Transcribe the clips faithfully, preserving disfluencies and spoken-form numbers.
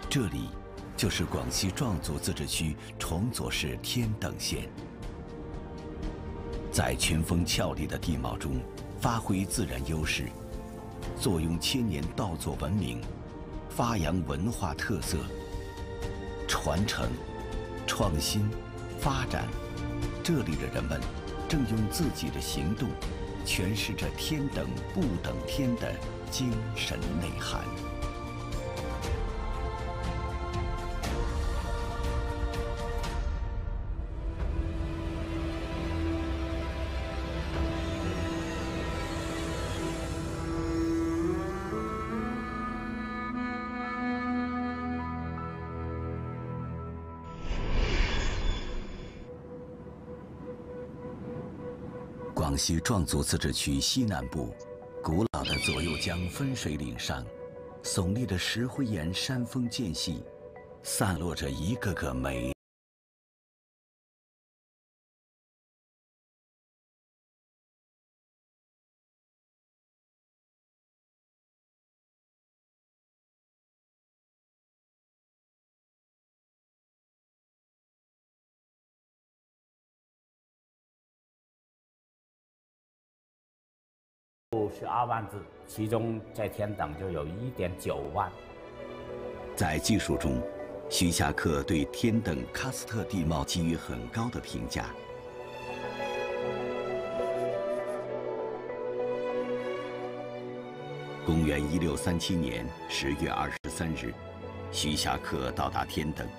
这里就是广西壮族自治区崇左市天等县。在群峰峭立的地貌中，发挥自然优势，坐拥千年稻作文明，发扬文化特色，传承、创新、发展。这里的人们正用自己的行动，诠释着天等不等天的精神内涵。广西壮族自治区西南部，古老的左右江分水岭上，耸立的石灰岩山峰间隙，散落着一个个美。 十二万只，其中在天等就有一点九万。 在技术中，徐霞客对天等喀斯特地貌给予很高的评价。公元一六三七年十月二十三日，徐霞客到达天等。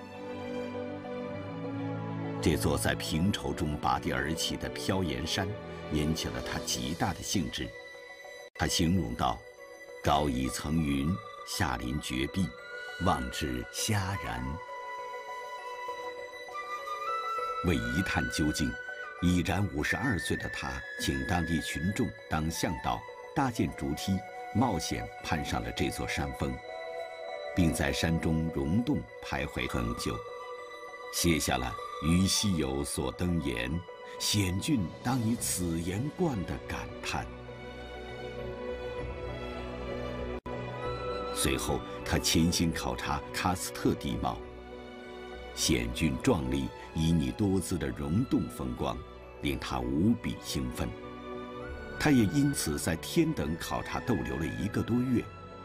这座在平畴中拔地而起的漂岩山，引起了他极大的兴致。他形容道：“高以层云，下临绝壁，望之遐然。”为一探究竟，已然五十二岁的他，请当地群众当向导，搭建竹梯，冒险攀上了这座山峰，并在山中溶洞徘徊很久，写下了“于西有所登岩，险峻当以此岩冠”的感叹。随后，他潜心考察喀斯特地貌，险峻壮丽、旖旎多姿的溶洞风光，令他无比兴奋。他也因此在天等考察逗留了一个多月。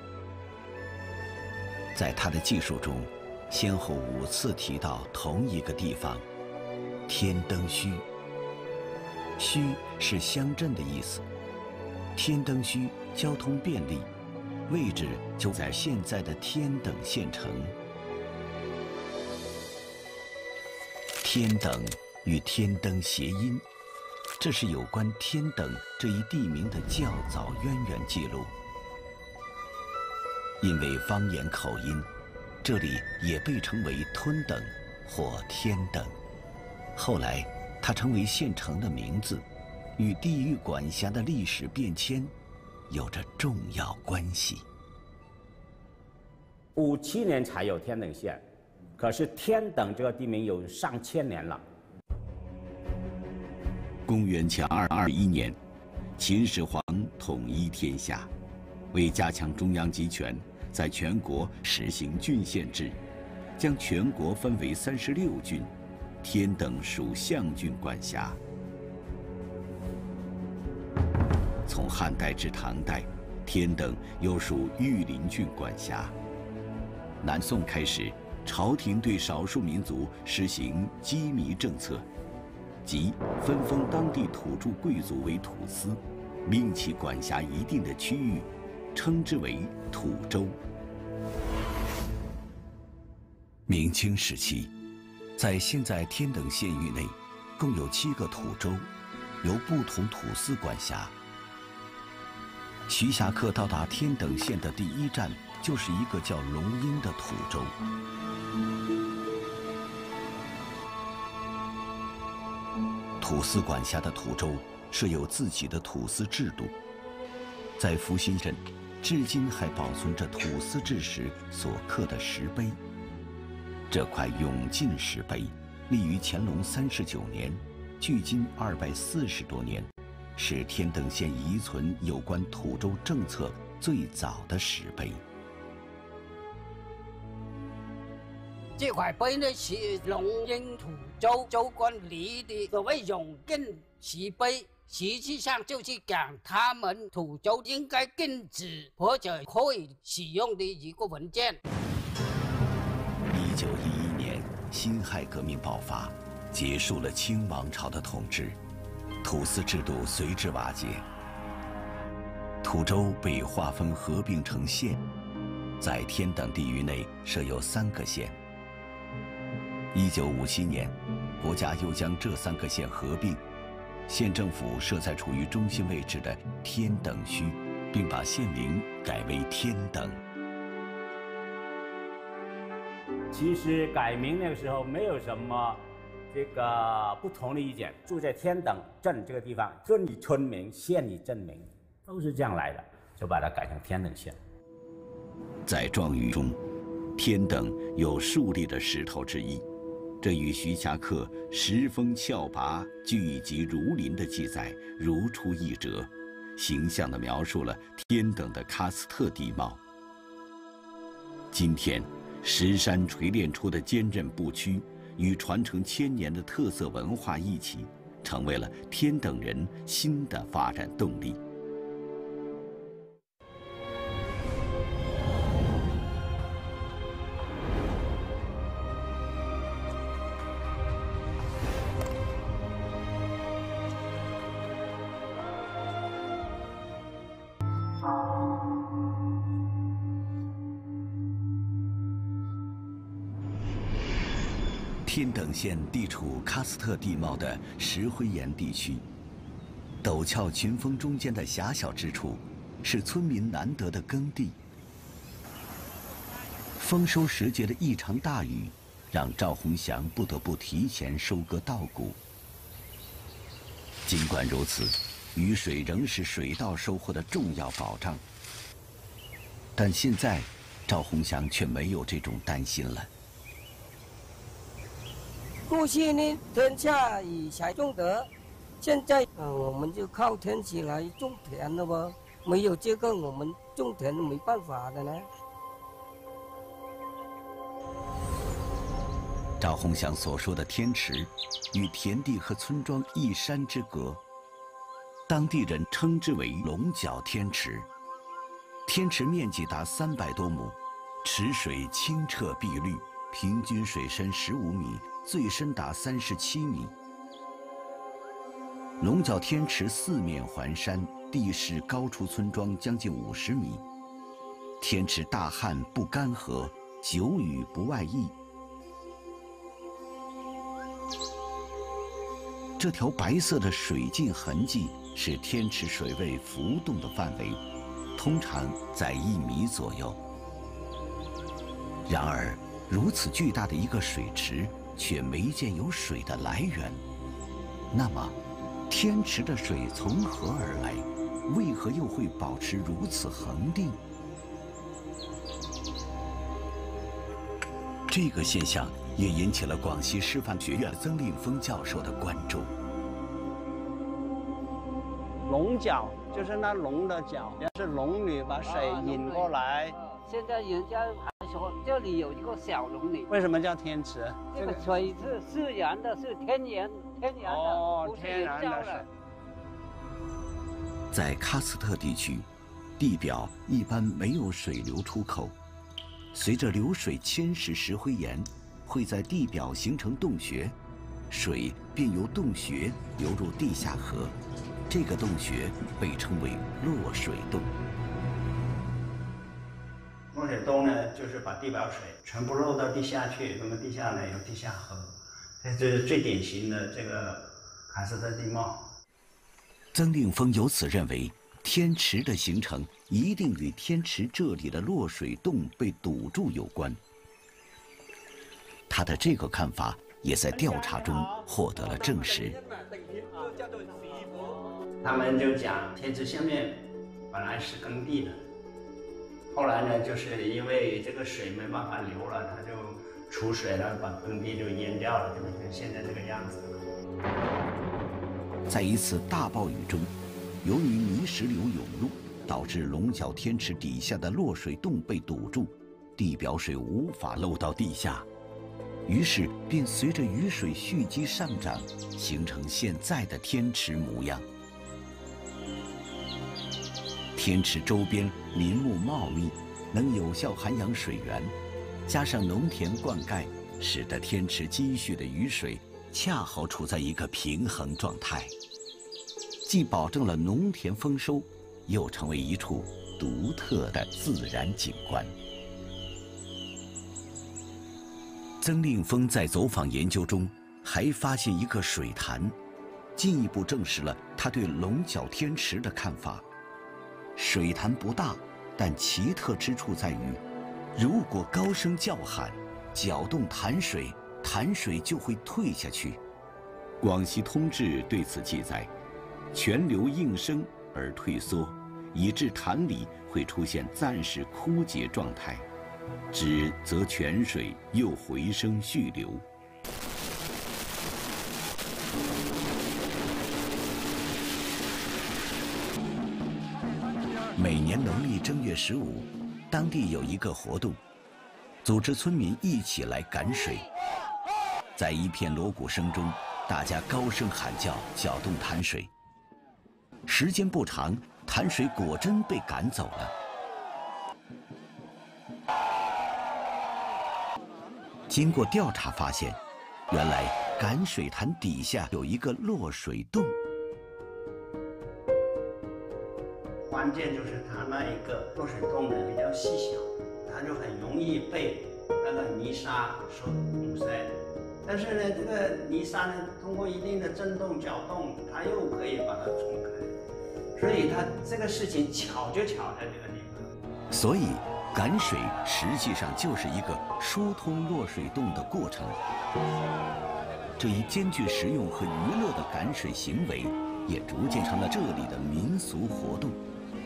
在他的记述中，先后五次提到同一个地方——天灯墟。墟是乡镇的意思，天灯墟交通便利。位置就在现在的天等县城。天等与天灯谐音，这是有关天等这一地名的较早渊源记录。因为方言口音，这里也被称为吞等或天等。后来，它成为县城的名字，与地域管辖的历史变迁有着重要关系。 五七年才有天等县，可是天等这个地名有上千年了。 公元前二二一年，秦始皇统一天下，为加强中央集权，在全国实行郡县制，将全国分为三十六郡，天等属象郡管辖。从汉代至唐代，天等又属玉林郡管辖。南宋开始，朝廷对少数民族实行羁縻政策，即分封当地土著贵族为土司，命其管辖一定的区域，称之为土州。明清时期，在现在天等县域内，共有七个土州，由不同土司管辖。徐霞客到达天等县的第一站，就是一个叫龙英的土州。土司管辖的土州设有自己的土司制度，在福兴镇，至今还保存着土司制时所刻的石碑。这块永晋石碑立于乾隆三十九年，距今二百四十多年。是天等县遗存有关土州政策最早的石碑。 这块碑呢是龙应土州州官立的所谓永定石碑，实际上就是讲他们土州应该禁止或者可以使用的一个文件。 一九一一年，辛亥革命爆发，结束了清王朝的统治，土司制度随之瓦解。土州被划分合并成县，在天等地域内设有三个县。一九五七年，国家又将这三个县合并，县政府设在处于中心位置的天等区，并把县名改为天等。 其实改名那个时候没有什么这个不同的意见，住在天等镇这个地方，村里村名，县里镇名，都是这样来的，就把它改成天等县。 在状语中，天等有竖立的石头之意，这与徐霞客“石峰峭拔，聚集如林”的记载如出一辙，形象地描述了天等的喀斯特地貌。今天，石山锤炼出的坚韧不屈，与传承千年的特色文化一起，成为了天等人新的发展动力。天等县地处喀斯特地貌的石灰岩地区，陡峭群峰中间的狭小之处，是村民难得的耕地。丰收时节的一场大雨，让赵洪祥不得不提前收割稻谷。尽管如此，雨水仍是水稻收获的重要保障。但现在，赵洪祥却没有这种担心了。 过去呢，天下雨才种得，现在啊、呃，我们就靠天气来种田了吧？没有这个，我们种田没办法的呢。 赵洪祥所说的天池，与田地和村庄一山之隔，当地人称之为龙角天池。天池面积达三百多亩，池水清澈碧绿，平均水深十五米。最深达三十七米。龙角天池四面环山，地势高出村庄将近五十米。天池大旱不干涸，久雨不外溢。这条白色的水浸痕迹是天池水位浮动的范围，通常在一米左右。然而，如此巨大的一个水池，却没见有水的来源。那么，天池的水从何而来？为何又会保持如此恒定？这个现象也引起了广西师范学院曾令峰教授的关注。 龙角就是那龙的角，是龙女把水引过来。 现在人家还说这里有一个小龙女。 为什么叫天池？ 这个水是自然的，是天然天然的， 哦， 不是天然的水。 在喀斯特地区，地表一般没有水流出口，随着流水侵蚀石灰岩，会在地表形成洞穴，水便由洞穴流入地下河，这个洞穴被称为落水洞。 落水洞呢，就是把地表水全部漏到地下去，那么地下呢有地下河，这是最典型的这个喀斯特地貌。 曾令峰由此认为，天池的形成一定与天池这里的落水洞被堵住有关。他的这个看法也在调查中获得了证实。 他们就讲，天池下面本来是耕地的，后来呢，就是因为这个水没办法流了，它就出水了，把耕地就淹掉了，就是现在这个样子。 在一次大暴雨中，由于泥石流涌入，导致龙角天池底下的落水洞被堵住，地表水无法漏到地下， 于是便随着雨水蓄积上涨，形成现在的天池模样。天池周边林木茂密，能有效涵养水源，加上农田灌溉，使得天池积蓄的雨水恰好处在一个平衡状态，既保证了农田丰收，又成为一处独特的自然景观。曾令峰在走访研究中还发现一个水潭，进一步证实了他对龙角天池的看法。水潭不大，但奇特之处在于，如果高声叫喊，搅动潭水，潭水就会退下去。广西通志对此记载：泉流应声而退缩，以致潭里会出现暂时枯竭状态。止则泉水又回升续流。每年农历正月十五，当地有一个活动，组织村民一起来赶水。在一片锣鼓声中，大家高声喊叫，搅动潭水。时间不长，潭水果真被赶走了。经过调查发现，原来赶水潭底下有一个落水洞。 关键就是它那一个落水洞呢比较细小，它就很容易被那个泥沙所堵塞。但是呢，这个泥沙呢通过一定的震动搅动，它又可以把它冲开。所以它这个事情巧就巧在这个地方。 所以赶水实际上就是一个疏通落水洞的过程。这一兼具实用和娱乐的赶水行为，也逐渐成了这里的民俗活动。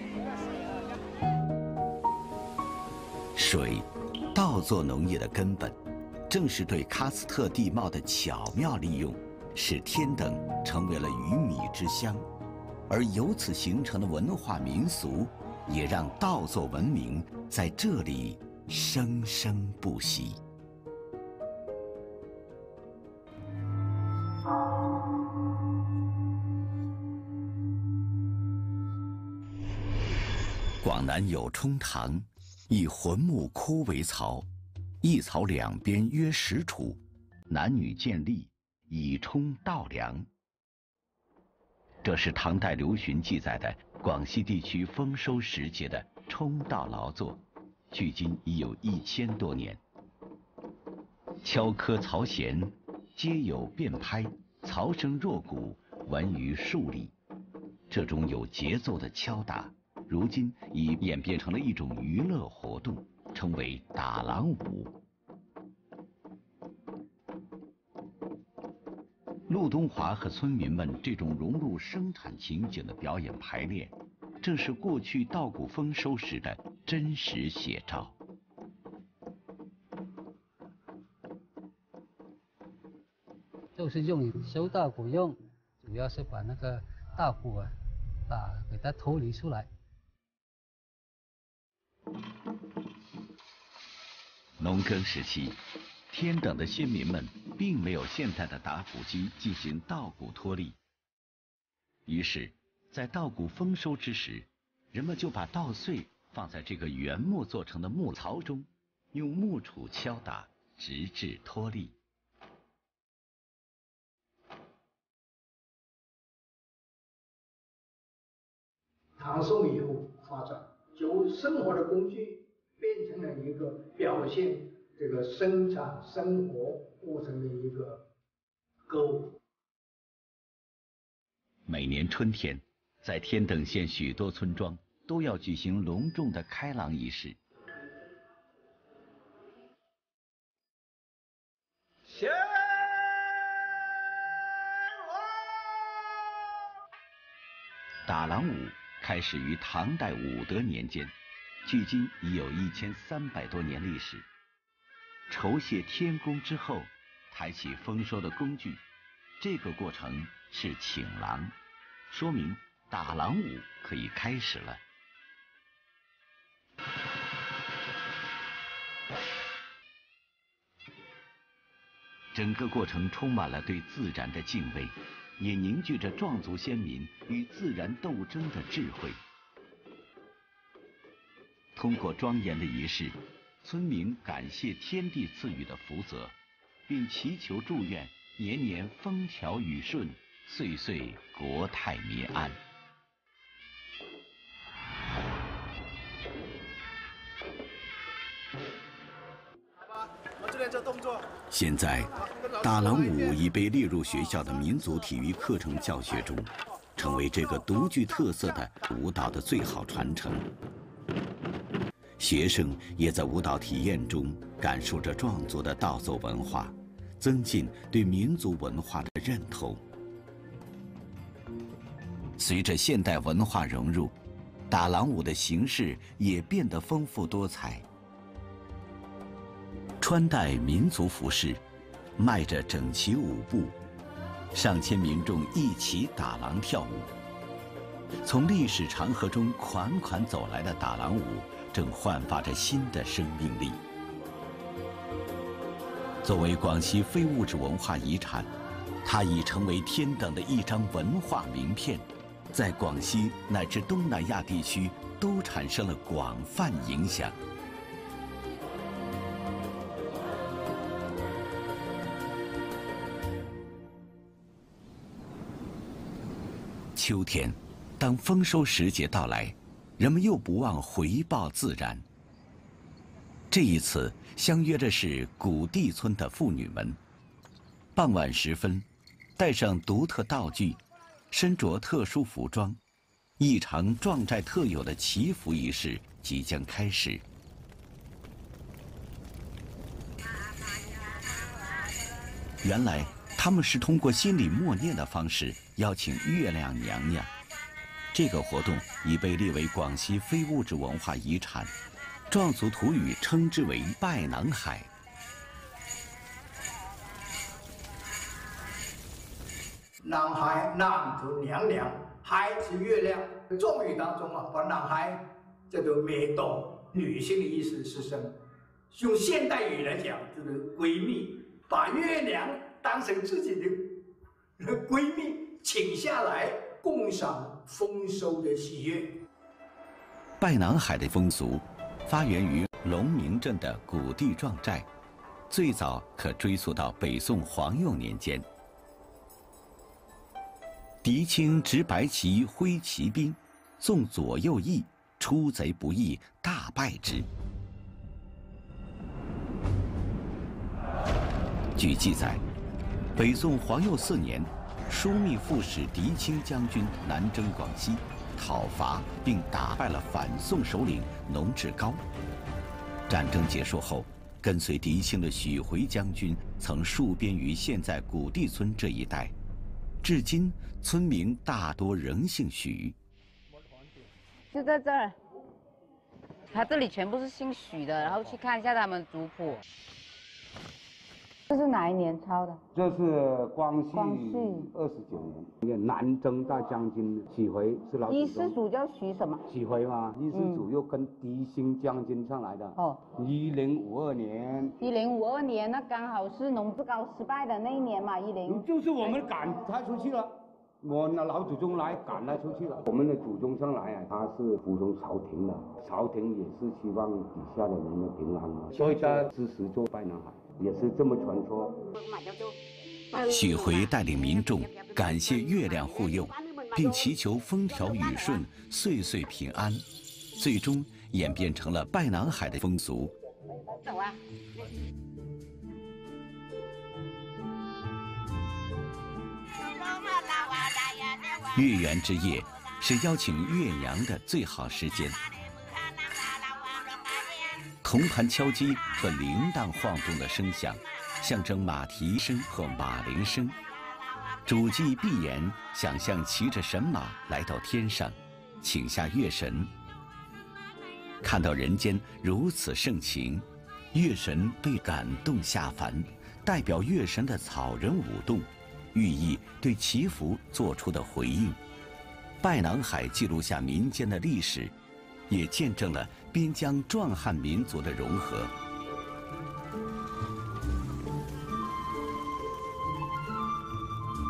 水，稻作农业的根本，正是对喀斯特地貌的巧妙利用，使天等成为了鱼米之乡，而由此形成的文化民俗，也让稻作文明在这里生生不息。广南有冲塘，以浑木枯为槽，一槽两边约十处，男女建立，以冲稻粮。这是唐代刘询记载的广西地区丰收时节的冲稻劳作，距今已有一千多年。敲磕槽弦，皆有变拍，槽声若鼓，闻于数里。这种有节奏的敲打，如今已演变成了一种娱乐活动，称为打郎舞。陆东华和村民们这种融入生产情景的表演排练，正是过去稻谷丰收时的真实写照。 就是用收稻谷用，主要是把那个稻谷啊，把给它脱离出来。 农耕时期，天等的先民们并没有现代的打谷机进行稻谷脱粒，于是，在稻谷丰收之时，人们就把稻穗放在这个原木做成的木槽中，用木杵敲打，直至脱粒。 唐宋以后发展，就生活的工具变成了一个表现这个生产生活过程的一个歌舞。 每年春天，在天等县许多村庄都要举行隆重的开朗仪式。打郎舞开始于唐代武德年间，距今已有一千三百多年历史。酬谢天公之后，抬起丰收的工具，这个过程是请郎，说明打郎舞可以开始了。 整个过程充满了对自然的敬畏，也凝聚着壮族先民与自然斗争的智慧。通过庄严的仪式，村民感谢天地赐予的福泽，并祈求祝愿年年风调雨顺，岁岁国泰民安。现在，打狼舞已被列入学校的民族体育课程教学中，成为这个独具特色的舞蹈的最好传承。学生也在舞蹈体验中感受着壮族的稻奏文化，增进对民族文化的认同。随着现代文化融入，打狼舞的形式也变得丰富多彩。穿戴民族服饰，迈着整齐舞步，上千民众一起打狼跳舞。从历史长河中款款走来的打狼舞，正焕发着新的生命力。作为广西非物质文化遗产，它已成为天等的一张文化名片，在广西乃至东南亚地区都产生了广泛影响。秋天，当丰收时节到来，人们又不忘回报自然。这一次，相约的是古地村的妇女们。傍晚时分，带上独特道具，身着特殊服装，一场壮寨特有的祈福仪式即将开始。原来，他们是通过心里默念的方式邀请月亮娘娘。这个活动已被列为广西非物质文化遗产，壮族土语称之为拜囊海。 囊海，囊指娘娘，海指月亮。中语当中啊，把囊海叫做美斗，女性的意思是什么？用现代语来讲，就是闺蜜，把月亮当成自己的闺蜜，请下来共赏丰收的喜悦。 拜囊海的风俗发源于龙明镇的古地壮寨，最早可追溯到北宋皇佑年间。狄青执白旗挥骑兵，纵左右翼，出贼不意，大败之。据记载，北宋皇佑四年，枢密副使狄青将军南征广西，讨伐并打败了反宋首领农志高。战争结束后，跟随狄青的许回将军曾戍边于现在古地村这一带，至今村民大多仍姓许。 就在这儿，他这里全部是姓许的，然后去看一下他们族谱。这是哪一年抄的？ 这是光绪光绪二十九年，南征大将军许回是老祖宗。 一师祖叫许什么？ 许回嘛，一师祖又跟狄青将军上来的。哦。一零五二年。 一零五二年，那刚好是农志高失败的那一年嘛，一零。 就是我们赶他出去了。我那老祖宗来赶他出去了。我们的祖宗上来啊，他是服从朝廷的，朝廷也是希望底下的人的平安嘛，所以他支持做拜囊海，也是这么传说。 许回带领民众感谢月亮护佑，并祈求风调雨顺、岁岁平安，最终演变成了拜囊海的风俗。 走啊！ 月圆之夜是邀请月娘的最好时间。铜盘敲击和铃铛晃动的声响，象征马蹄声和马铃声。主祭闭眼，想象骑着神马来到天上，请下月神。看到人间如此盛情，月神被感动下凡，代表月神的草人舞动，寓意对祈福做出的回应。拜囊海记录下民间的历史，也见证了边疆壮汉民族的融合。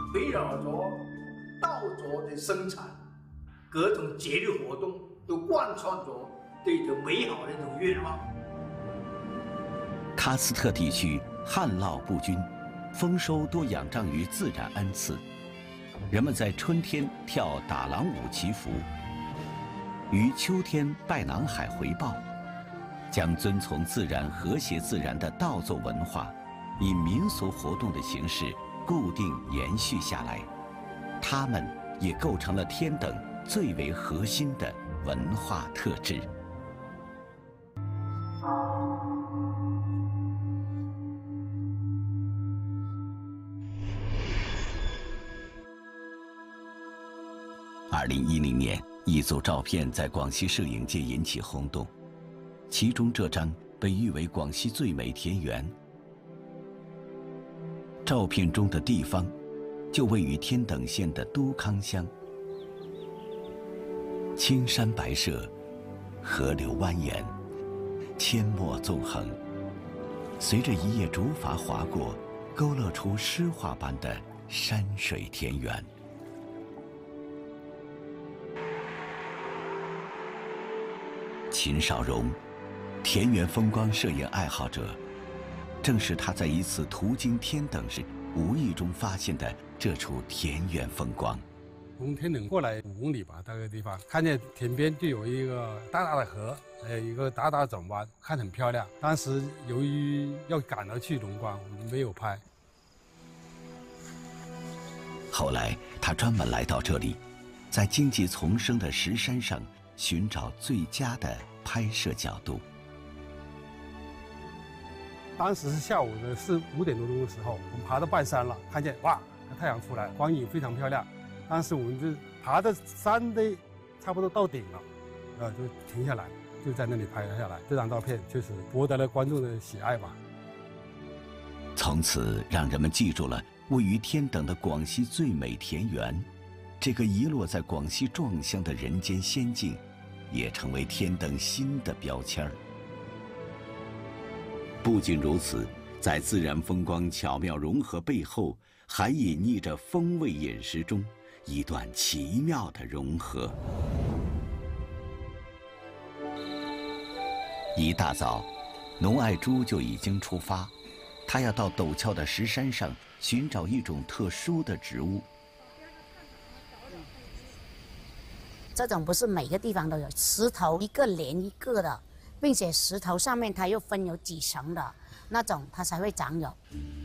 围绕着稻作的生产，各种节日活动都贯穿着对这美好的一种愿望。 喀斯特地区旱涝不均，丰收多仰仗于自然恩赐。人们在春天跳打狼舞祈福，于秋天拜南海回报，将遵从自然、和谐自然的稻作文化，以民俗活动的形式固定延续下来。它们也构成了天等最为核心的文化特质。二零一零年，一组照片在广西摄影界引起轰动，其中这张被誉为广西最美田园。照片中的地方，就位于天等县的都康乡。青山白舍，河流蜿蜒，阡陌纵横，随着一叶竹筏划过，勾勒出诗画般的山水田园。秦少荣，田园风光摄影爱好者，正是他在一次途经天等时无意中发现的这处田园风光。 从天等过来五公里吧，那个地方看见田边就有一个大大的河，还有一个大大的转弯，看很漂亮。当时由于要赶着去龙关，我们没有拍。 后来他专门来到这里，在荆棘丛生的石山上寻找最佳的拍摄角度。 当时是下午的四五点多钟的时候，我们爬到半山了，看见哇，太阳出来，光影非常漂亮。当时我们就爬的山的差不多到顶了，呃，就停下来，就在那里拍下来。这张照片确实博得了观众的喜爱吧。 从此让人们记住了位于天等的广西最美田园，这个遗落在广西壮乡的人间仙境，也成为天等新的标签儿。不仅如此，在自然风光巧妙融合背后，还隐匿着风味饮食中一段奇妙的融合。一大早，农爱珠就已经出发，他要到陡峭的石山上寻找一种特殊的植物。 这种不是每个地方都有，石头一个连一个的，并且石头上面它又分有几层的那种，它才会长有。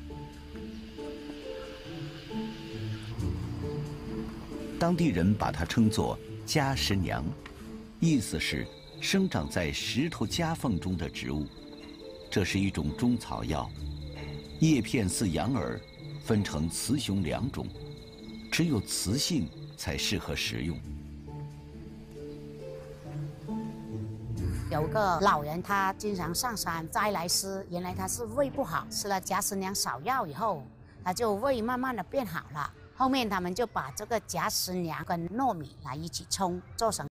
当地人把它称作夹石娘，意思是生长在石头夹缝中的植物。这是一种中草药，叶片似羊耳，分成雌雄两种，只有雌性才适合食用。 有个老人，他经常上山摘来吃，原来他是胃不好，吃了夹石娘草药以后，他就胃慢慢的变好了。后面他们就把这个夹石娘跟糯米来一起冲，做成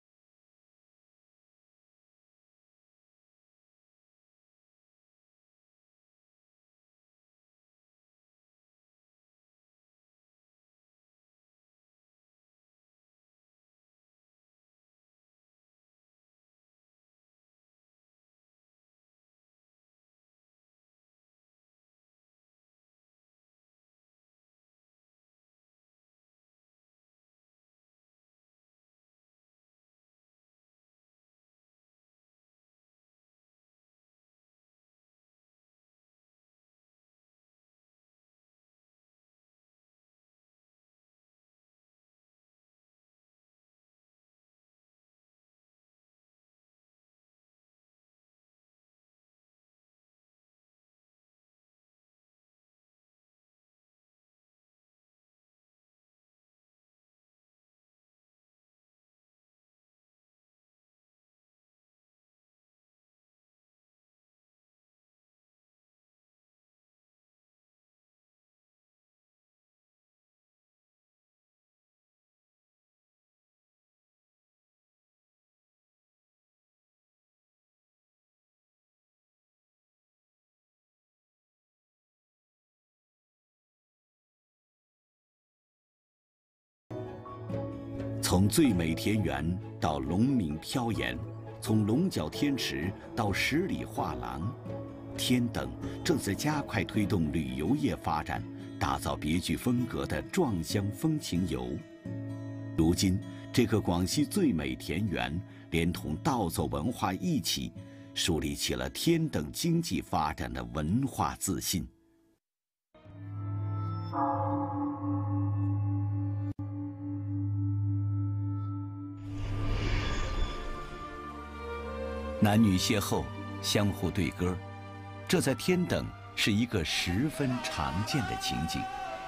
从最美田园到龙鸣飘岩，从龙角天池到十里画廊，天等正在加快推动旅游业发展，打造别具风格的壮乡风情游。如今，这个广西最美田园连同稻作文化一起，树立起了天等经济发展的文化自信。男女邂逅，相互对歌，这在天等是一个十分常见的情景。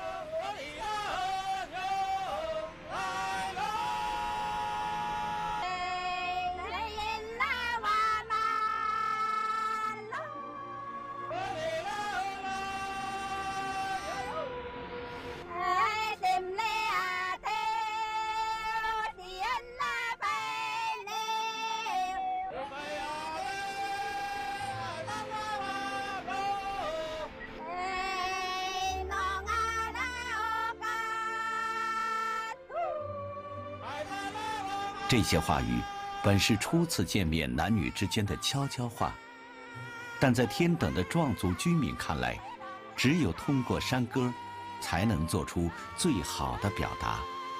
这些话语本是初次见面男女之间的悄悄话，但在天等的壮族居民看来，只有通过山歌，才能做出最好的表达。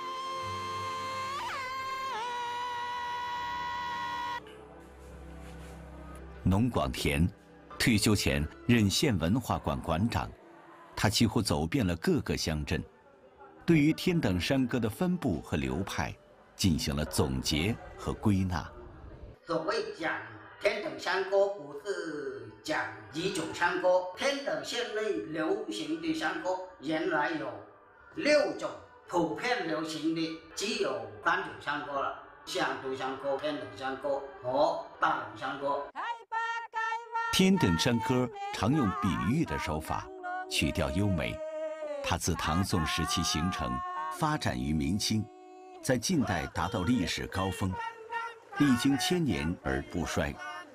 农广田退休前任县文化馆馆长，他几乎走遍了各个乡镇，对于天等山歌的分布和流派进行了总结和归纳。 所谓讲天等山歌，不是讲一种山歌。天等县内流行的山歌原来有六种，普遍流行的只有三种山歌了：乡都山歌、天等山歌和大龙山歌。 天等山歌常用比喻的手法，曲调优美。它自唐宋时期形成，发展于明清，在近代达到历史高峰，历经千年而不衰。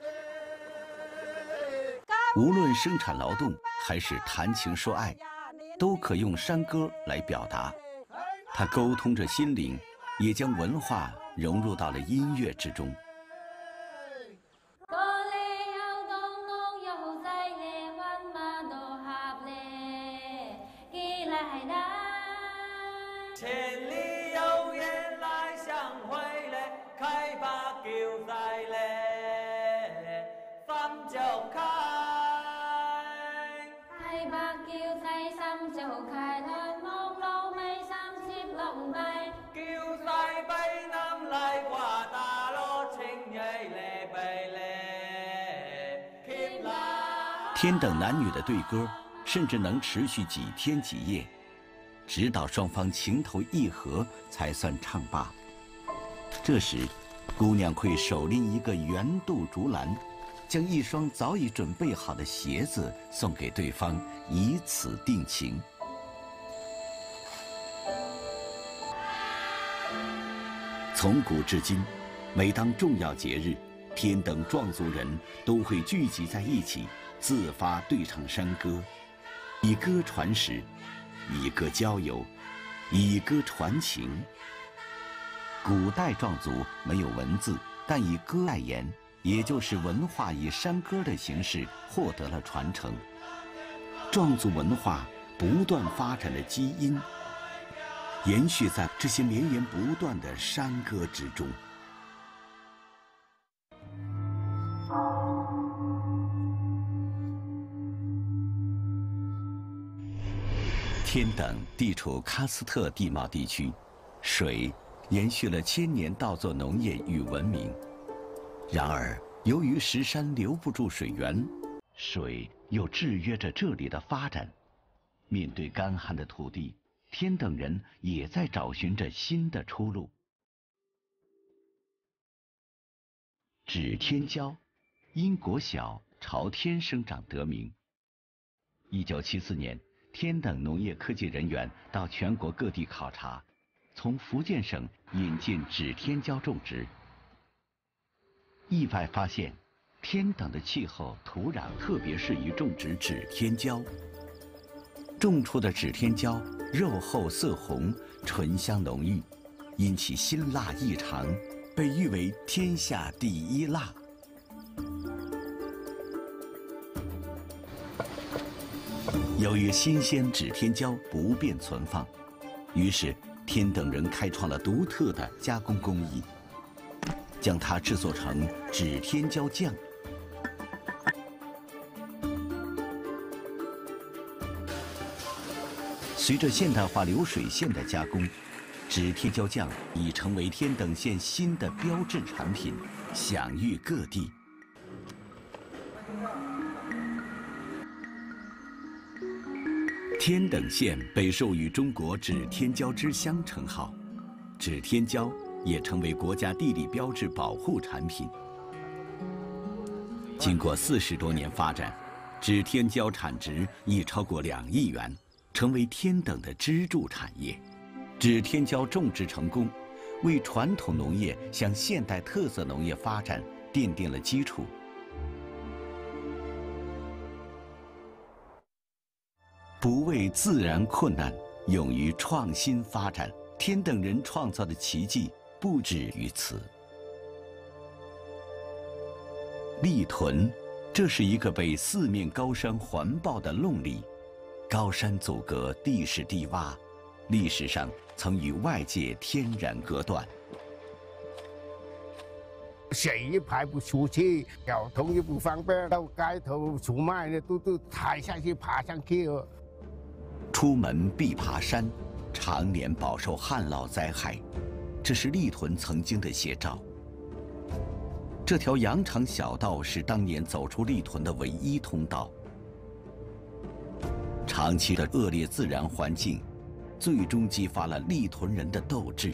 无论生产劳动还是谈情说爱，都可用山歌来表达。它沟通着心灵，也将文化融入到了音乐之中。 千里有缘来相会嘞，开把叫赛嘞，心就開。開把叫賽心就開，兩望路尾三攝龍背，叫賽背南來掛大羅情誼嘞背嘞。 天等男女的对歌，甚至能持续几天几夜。直到双方情投意合才算唱罢。这时，姑娘会手拎一个圆肚竹篮，将一双早已准备好的鞋子送给对方，以此定情。从古至今，每当重要节日，天等壮族人都会聚集在一起，自发对唱山歌，以歌传史，以歌交友，以歌传情。古代壮族没有文字，但以歌代言，也就是文化以山歌的形式获得了传承。壮族文化不断发展的基因，延续在这些绵延不断的山歌之中。天等地处喀斯特地貌地区，水延续了千年稻作农业与文明。然而，由于石山留不住水源，水又制约着这里的发展。面对干旱的土地，天等人也在找寻着新的出路。指天椒因果小，朝天生长得名。一九七四年。天等农业科技人员到全国各地考察，从福建省引进指天椒种植。意外发现，天等的气候、土壤特别适宜种植指天椒。种出的指天椒肉厚色红，醇香浓郁， 因其辛辣异常，被誉为天下第一辣。由于新鲜指天椒不便存放，于是天等人开创了独特的加工工艺，将它制作成指天椒酱。随着现代化流水线的加工，指天椒酱已成为天等县新的标志产品，享誉各地。天等县被授予中国指天椒之乡称号，指天椒也成为国家地理标志保护产品。经过四十多年发展，指天椒产值已超过两亿元，成为天等的支柱产业。指天椒种植成功，为传统农业向现代特色农业发展奠定了基础。不畏自然困难，勇于创新发展，天等人创造的奇迹不止于此。立屯，这是一个被四面高山环抱的弄里，高山阻隔，地势低洼，历史上曾与外界天然隔断。 水也排不出去，交通也不方便，到街头出卖的都都抬下去爬上去了。 出门必爬山，常年饱受旱涝灾害，这是立屯曾经的写照。这条羊肠小道是当年走出立屯的唯一通道。长期的恶劣自然环境，最终激发了立屯人的斗志。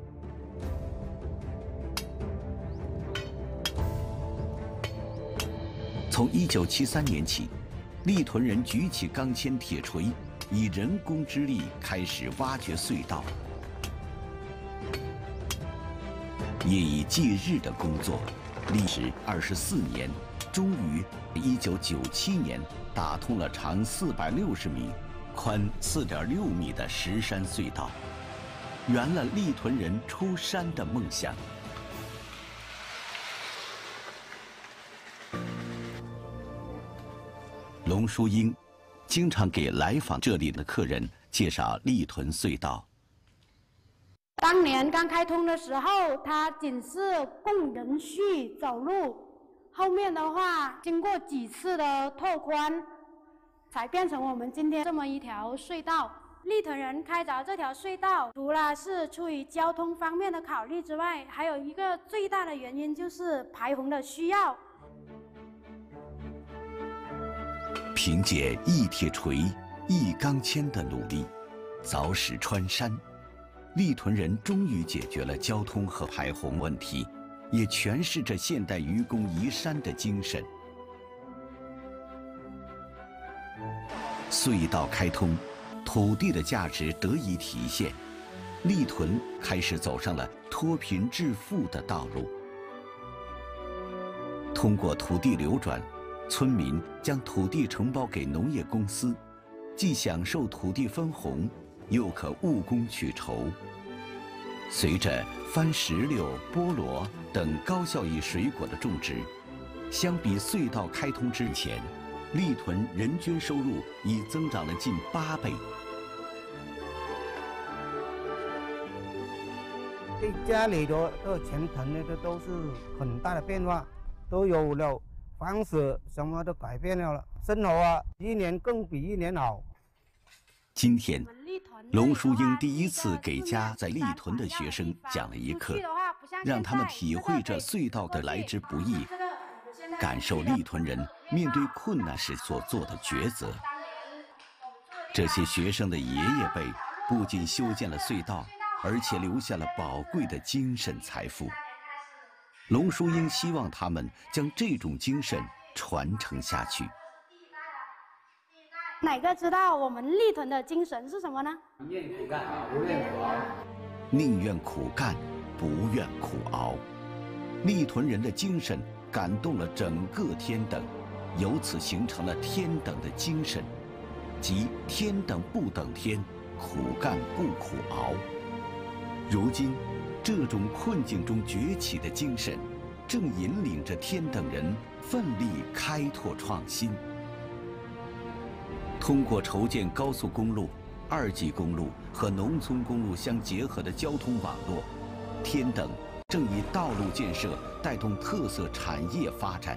从一九七三年起，立屯人举起钢钎铁锤，以人工之力开始挖掘隧道，夜以继日的工作，历时二十四年，终于一九九七年打通了长四百六十米、宽四点六米的石山隧道，圆了立屯人出山的梦想。龙淑英经常给来访这里的客人介绍立屯隧道。 当年刚开通的时候，它仅是供人畜走路，后面的话经过几次的拓宽，才变成我们今天这么一条隧道。立屯人开凿这条隧道，除了是出于交通方面的考虑之外，还有一个最大的原因就是排洪的需要。 凭借一铁锤、一钢钎的努力，凿石穿山，立屯人终于解决了交通和排洪问题，也诠释着现代愚公移山的精神。隧道开通，土地的价值得以体现，立屯开始走上了脱贫致富的道路。通过土地流转，村民将土地承包给农业公司，既享受土地分红，又可务工取酬。随着番石榴、菠萝等高效益水果的种植，相比隧道开通之前，立屯人均收入已增长了近八倍。 对家里的这前程呢，这都是很大的变化，都有了。房子什么都改变了，生活啊，一年更比一年好。 今天，龙淑英第一次给家在立屯的学生讲了一课，让他们体会着隧道的来之不易，感受立屯人面对困难时所做的抉择。这些学生的爷爷辈不仅修建了隧道，而且留下了宝贵的精神财富。龙淑英希望他们将这种精神传承下去。 哪个知道我们立屯的精神是什么呢？ 宁愿苦干，不愿苦熬。 宁愿苦干，不愿苦熬。立屯人的精神感动了整个天等，由此形成了天等的精神，即天等不等天，苦干不苦熬。 如今，这种困境中崛起的精神，正引领着天等人奋力开拓创新。通过筹建高速公路、二级公路和农村公路相结合的交通网络，天等正以道路建设带动特色产业发展。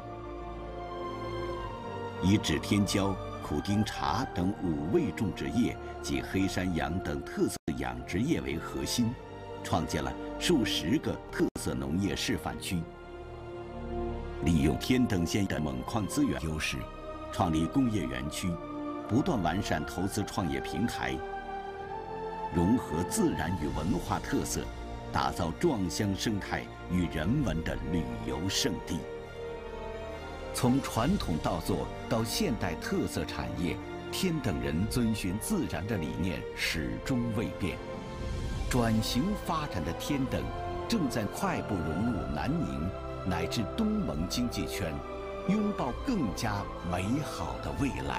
以指天椒、苦丁茶等五味种植业及黑山羊等特色养殖业为核心，创建了数十个特色农业示范区。利用天等县的锰矿资源优势，创立工业园区，不断完善投资创业平台，融合自然与文化特色，打造壮乡生态与人文的旅游胜地。从传统稻作到现代特色产业，天等人遵循自然的理念始终未变。转型发展的天等，正在快步融入南宁乃至东盟经济圈，拥抱更加美好的未来。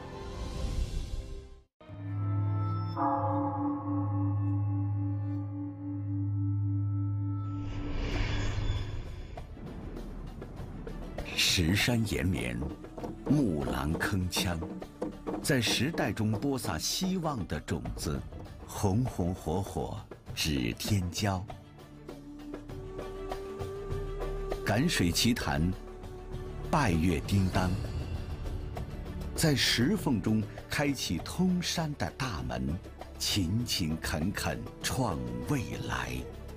石山延绵，木兰铿锵，在时代中播撒希望的种子，红红火火指天椒。赶水奇谈，拜月叮当，在石缝中开启通山的大门，勤勤恳恳创未来，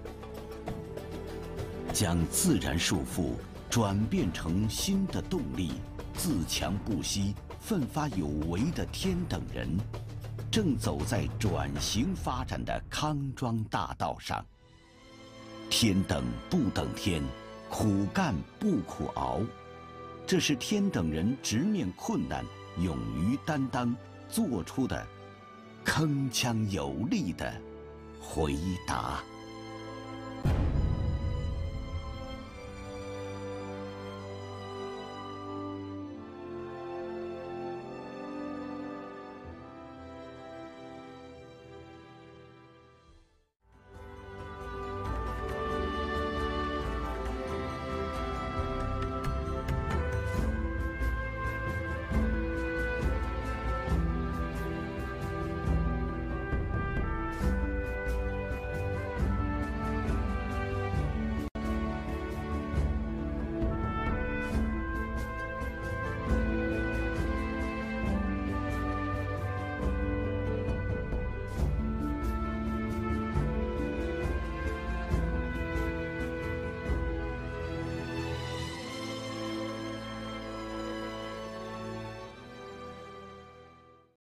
将自然束缚转变成新的动力，自强不息、奋发有为的天等人，正走在转型发展的康庄大道上。天等不等天，苦干不苦熬，这是天等人直面困难、勇于担当做出的铿锵有力的回答。